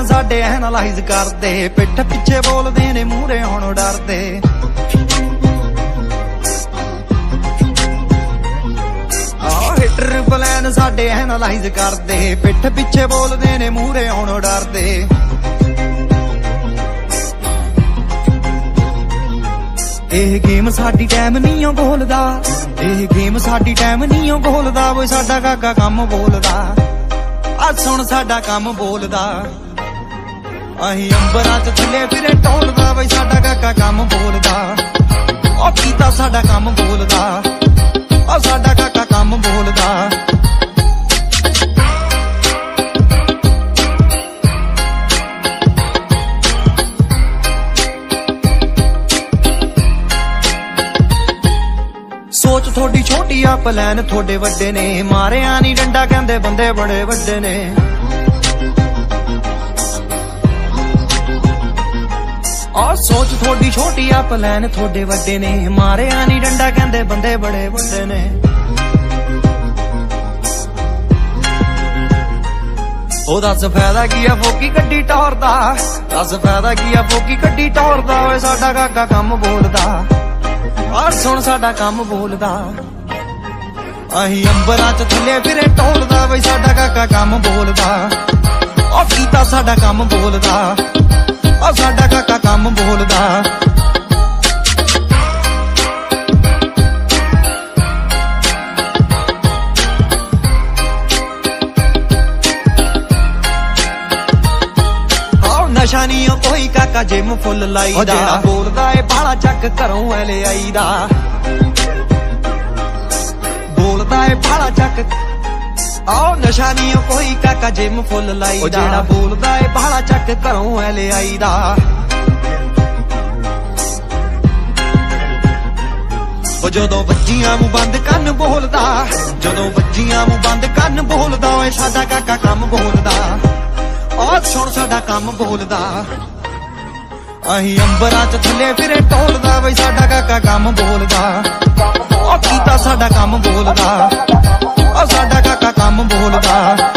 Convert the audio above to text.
साडे एनालाइज करदे, पिठ पिछे बोलदे ने मूहरे हुण डरदे। हिटर प्लान साडे एनालाइज करदे, पिठ पिछे बोलदे ने मूहरे हुण डरदे। एह गेम साडी टाइम नहीं बोलदा, एह गेम साडी टाइम नहीं बोलदा, वो साडा काका कम बोलदा। आ सुन साडा कम बोलदा, अहीं अंबरां च थल्ले फिरे टोलदा, वे साडा काका कम बोलदा। ओ कीता साडा कम बोलदा, ओ साडा काका कम बोलदा। सोच थोड़ी छोटी आ प्लान थोड़े वड्डे ने, मारिया नी डंडा कहंदे बंदे बड़े वड्डे ने। और सोच थोड़ी छोटी आ प्लान थोड़े वड्डे ने, मारिया नी डंडा कहंदे बंदे बड़े वड्डे ने। ओ दस फायदा की आ फोकी कड्डी टोरदा, दस फायदा की आ फोकी कड्डी टोरदा, ओए साडा काका कम बोलदा। और सुन साडा कम बोलदा, अहीं अंबरां च थल्ले फिरे टोलदा, वे साडा काका कम बोलदा। ओ कीता साडा कम बोलदा, ओ साडा काका कम बोलदा। नशा नी कोई काका जिम फुल लाईदा, बोलदा ए बाला चक घरों ले आईदा, बोलदा ए बाला चक। आओ नशा नी कोई काका जिम फुल लाईदा, बोलदा ए बाला चक घरों ले आईदा। जदों बज्जियां मूं बंद कन बोलदा, जदों बज्जियां मूं बंद कन बोलदा, ओए साडा काका कम बोलदा। और सुन साडा कम बोलदा, अहीं अंबरां च थल्ले फिरे टोलदा, वे साडा काका कम बोलदा। ओ कीता साडा कम बोलदा, ओ साडा काका कम बोलदा।